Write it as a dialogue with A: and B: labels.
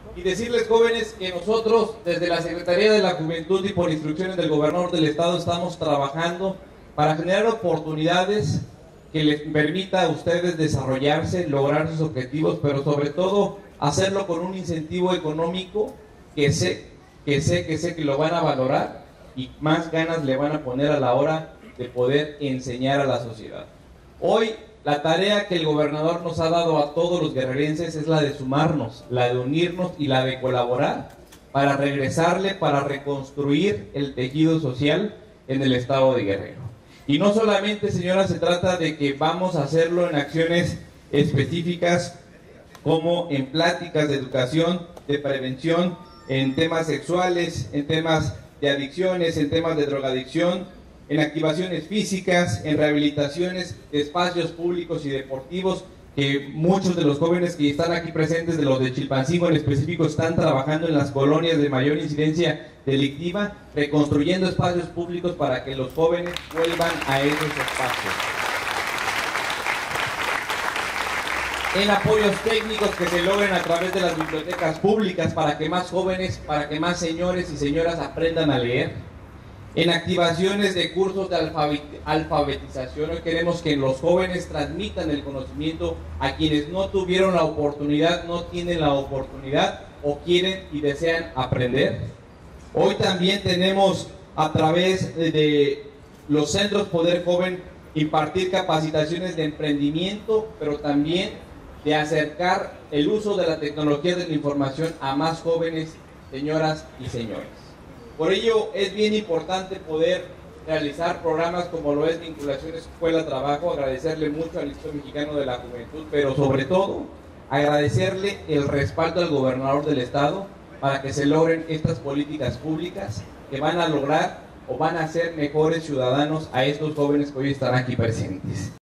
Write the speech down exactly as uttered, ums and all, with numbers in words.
A: Y decirles, jóvenes, que nosotros desde la Secretaría de la Juventud y por instrucciones del gobernador del estado estamos trabajando para generar oportunidades que les permita a ustedes desarrollarse, lograr sus objetivos, pero sobre todo hacerlo con un incentivo económico que sé, que sé, que sé que lo van a valorar y más ganas le van a poner a la hora de poder enseñar a la sociedad. Hoy la tarea que el gobernador nos ha dado a todos los guerrerenses es la de sumarnos, la de unirnos y la de colaborar para regresarle, para reconstruir el tejido social en el estado de Guerrero. Y no solamente, señora, se trata de que vamos a hacerlo en acciones específicas como en pláticas de educación, de prevención, en temas sexuales, en temas de adicciones, en temas de drogadicción, en activaciones físicas, en rehabilitaciones de espacios públicos y deportivos, que muchos de los jóvenes que están aquí presentes, de los de Chilpancingo en específico, están trabajando en las colonias de mayor incidencia delictiva, reconstruyendo espacios públicos para que los jóvenes vuelvan a esos espacios. En apoyos técnicos que se logren a través de las bibliotecas públicas para que más jóvenes, para que más señores y señoras aprendan a leer. En activaciones de cursos de alfabetización, hoy queremos que los jóvenes transmitan el conocimiento a quienes no tuvieron la oportunidad, no tienen la oportunidad o quieren y desean aprender. Hoy también tenemos a través de los centros Poder Joven impartir capacitaciones de emprendimiento, pero también de acercar el uso de la tecnología de la información a más jóvenes, señoras y señores. Por ello es bien importante poder realizar programas como lo es Vinculación Escuela-Trabajo, agradecerle mucho al Instituto Mexicano de la Juventud, pero sobre todo agradecerle el respaldo al gobernador del estado para que se logren estas políticas públicas que van a lograr o van a hacer mejores ciudadanos a estos jóvenes que hoy están aquí presentes.